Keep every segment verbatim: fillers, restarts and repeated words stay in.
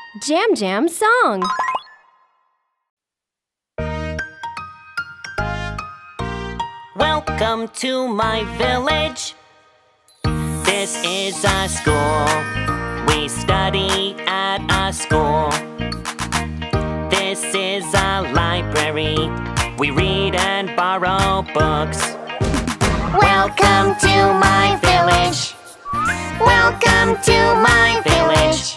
JamJamSong. Welcome to my village. This is a school. We study at a school. This is a library. We read and borrow books. Welcome to my village. Welcome to my village.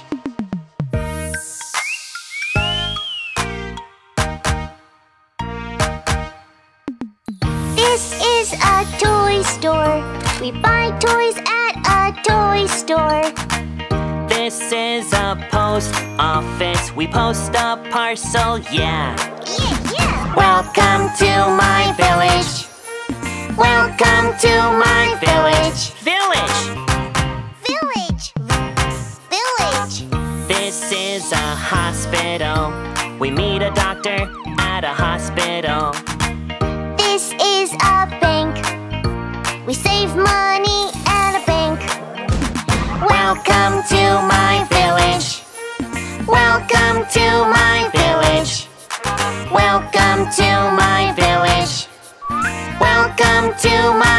This is a toy store. We buy toys at a toy store. This is a post office. We post a parcel, yeah. Yeah, yeah. Welcome to my village. Welcome to my village. Village. Village. Village. This is a hospital. We meet a doctor at a hospital. This is a bank. We save money at a bank. Welcome to my village. Welcome to my village. Welcome to my village. Welcome to my